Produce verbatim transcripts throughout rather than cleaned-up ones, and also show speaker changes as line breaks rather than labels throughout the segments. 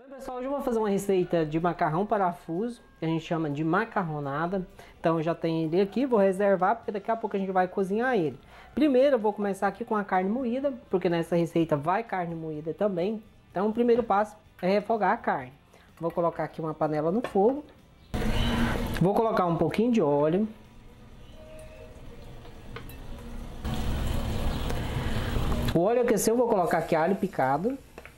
Oi pessoal, hoje eu vou fazer uma receita de macarrão parafuso, que a gente chama de macarronada. Então eu já tenho ele aqui, vou reservar porque daqui a pouco a gente vai cozinhar ele. Primeiro eu vou começar aqui com a carne moída, porque nessa receita vai carne moída também. Então o primeiro passo é refogar a carne. Vou colocar aqui uma panela no fogo. Vou colocar um pouquinho de óleo. O óleo aqueceu, eu vou colocar aqui alho picado.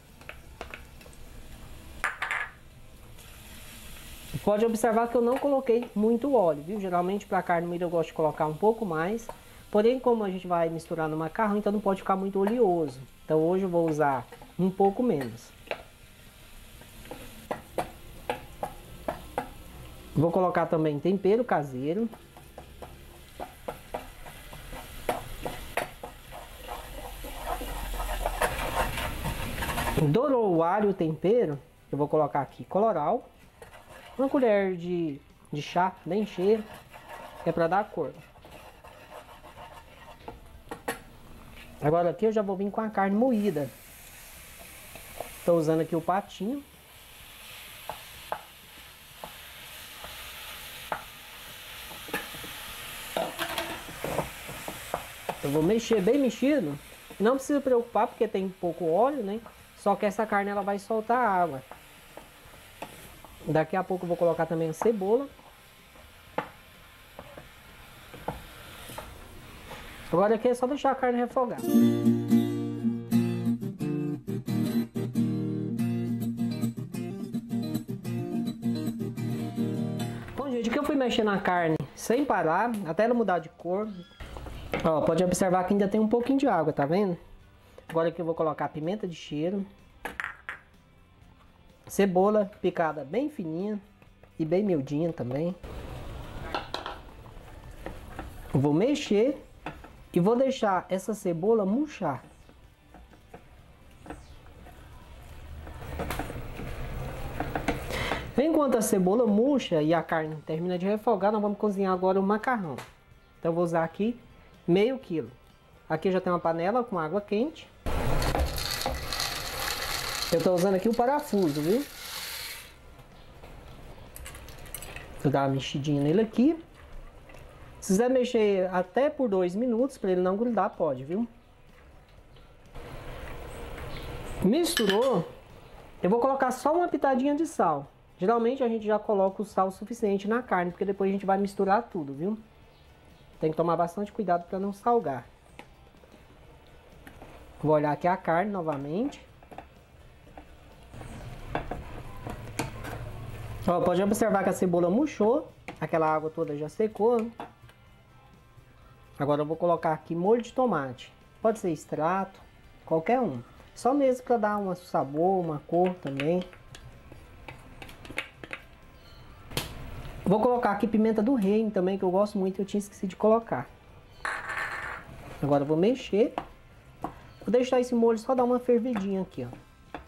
Pode observar que eu não coloquei muito óleo, viu? Geralmente para carne moída eu gosto de colocar um pouco mais. Porém, como a gente vai misturar no macarrão, então não pode ficar muito oleoso. Então hoje eu vou usar um pouco menos. Vou colocar também tempero caseiro. Dourou o alho e o tempero, eu vou colocar aqui colorau. Uma colher de, de chá bem cheia, que é para dar cor. Agora aqui eu já vou vir com a carne moída. Estou usando aqui o patinho. Eu vou mexer bem mexido. Não precisa preocupar porque tem pouco óleo, né? Só que essa carne ela vai soltar água. Daqui a pouco eu vou colocar também a cebola. Agora aqui é só deixar a carne refogar. Bom, gente, que eu fui mexer na carne sem parar, até ela mudar de cor. Ó, pode observar que ainda tem um pouquinho de água, tá vendo? Agora aqui eu vou colocar a pimenta de cheiro. Cebola picada bem fininha e bem miudinha também. Vou mexer e vou deixar essa cebola murchar. Enquanto a cebola murcha e a carne termina de refogar, nós vamos cozinhar agora o macarrão. Então eu vou usar aqui meio quilo. Aqui já tem uma panela com água quente. Eu estou usando aqui o parafuso, viu? Vou dar uma mexidinha nele aqui. Se quiser mexer até por dois minutos, para ele não grudar, pode, viu? Misturou. Eu vou colocar só uma pitadinha de sal. Geralmente a gente já coloca o sal suficiente na carne, porque depois a gente vai misturar tudo, viu? Tem que tomar bastante cuidado para não salgar. Vou olhar aqui a carne novamente. Ó, pode observar que a cebola murchou, aquela água toda já secou. Agora eu vou colocar aqui molho de tomate. Pode ser extrato, qualquer um. Só mesmo para dar um sabor, uma cor também. Vou colocar aqui pimenta do reino também, que eu gosto muito e eu tinha esquecido de colocar. Agora eu vou mexer. Vou deixar esse molho só dar uma fervidinha aqui, ó.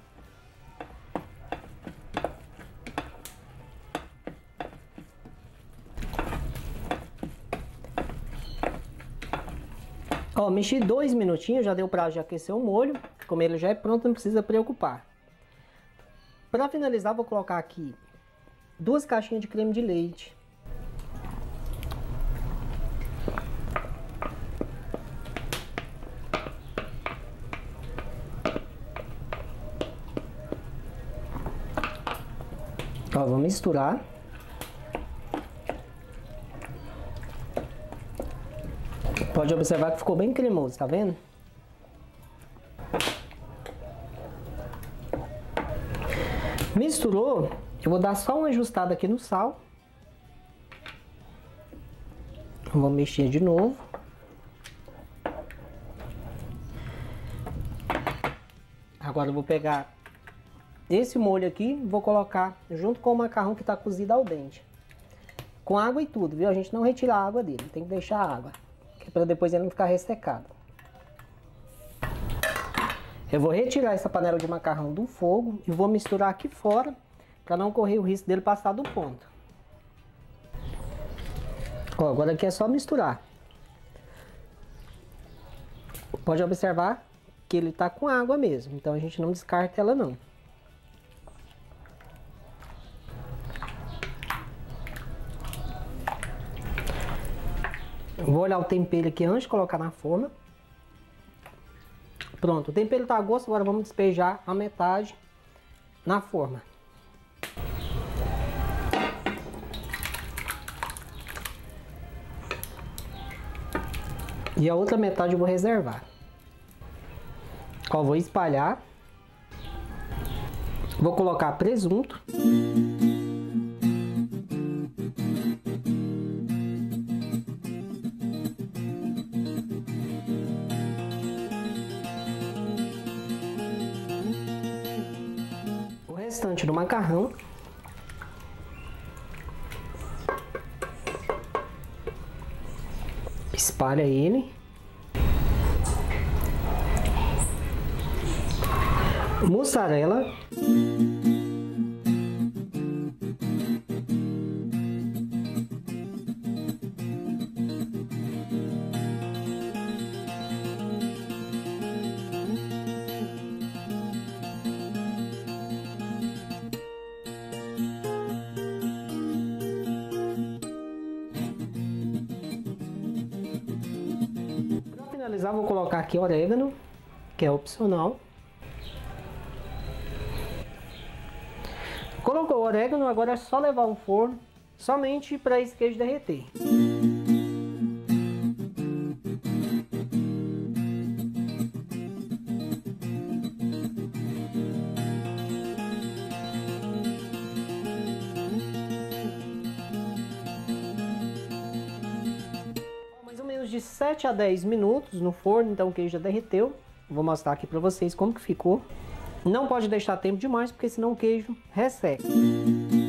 Ó, mexi dois minutinhos, já deu prazo de aquecer o molho. Como ele já é pronto, não precisa preocupar. Para finalizar, vou colocar aqui duas caixinhas de creme de leite. Ó, vou misturar. Pode observar que ficou bem cremoso, tá vendo? Misturou, eu vou dar só uma ajustada aqui no sal. Vou mexer de novo. Agora eu vou pegar esse molho aqui e vou colocar junto com o macarrão que está cozido ao dente. Com água e tudo, viu? A gente não retira a água dele, tem que deixar a água, para depois ele não ficar ressecado. Eu vou retirar essa panela de macarrão do fogo e vou misturar aqui fora, para não correr o risco dele passar do ponto. Ó, agora aqui é só misturar. Pode observar que ele tá com água mesmo, então a gente não descarta ela não. Vou olhar o tempero aqui antes de colocar na forma. Pronto, o tempero tá a gosto, agora vamos despejar a metade na forma. E a outra metade eu vou reservar. Ó, vou espalhar. Vou colocar presunto. O restante do macarrão. Espalha ele. Mussarela. Para finalizar, vou colocar aqui orégano, que é opcional. Colocou o orégano, agora é só levar ao forno, somente para esse queijo derreter. Mais ou menos de sete a dez minutos no forno, então o queijo já derreteu. Vou mostrar aqui para vocês como que ficou. Não pode deixar tempo demais, porque senão o queijo resseca.